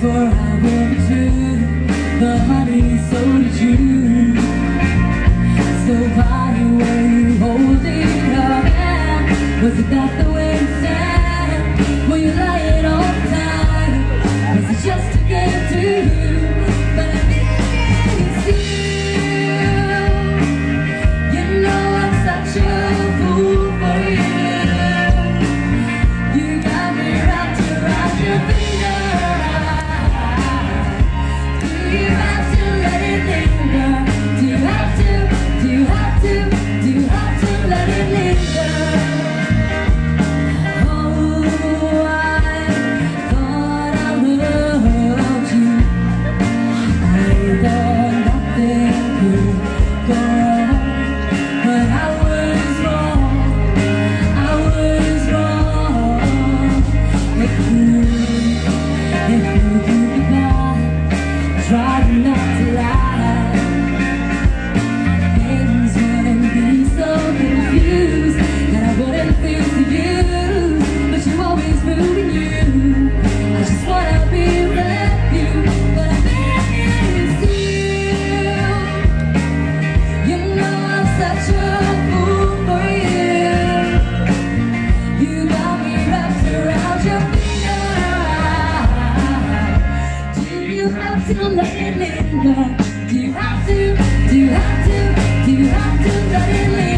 For I will be true, but honey, so did you. So why were you holding her hand? Was it not the way it said? Were you lying all the time? Was it just to get to you? But I miss you. You know I'm such a fool for you. You got me wrapped around your finger. Do you have to let it linger? Do you have to? Do you have to? Do you have to let it linger? Oh, I thought I loved you. I thought nothing could go wrong, but I was wrong. I was wrong. If you could not try not to lie, things wouldn't be so confused, and I wouldn't feel so used. But you always ruin you. I just wanna be with you, but I miss you. You know I'm such a fool for you. You got me wrapped around your finger. Do you have to let it linger? Do you have to? Do you have to? Do you have to let it linger?